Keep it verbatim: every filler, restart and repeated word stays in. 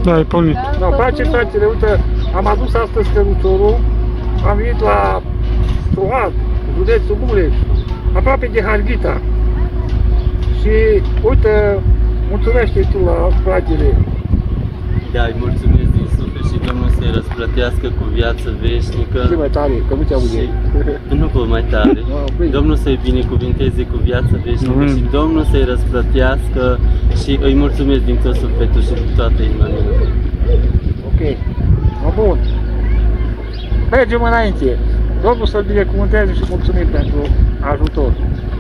Da, e pornit. Da, face, fratele, uite, am adus astăzi căruțorul, am venit la Sohat, județul Mureș, aproape de Harghita. Și uite, mulțumește tu la fratele. Da, îi mulțumesc din suflet și Domnul să-i răsplătească cu viață veșnică. Ce mai tare, că nu te aude. Nu pot mai tare. Domnul să-i binecuvinteze cu viață veșnică mm. și Domnul să-i răsplătească și îi mulțumesc din tot sufletul și din toată inima mea. Ok, mă bun. Mergem înainte. Domnul să-l binecuvânteze și mulțumim pentru ajutor.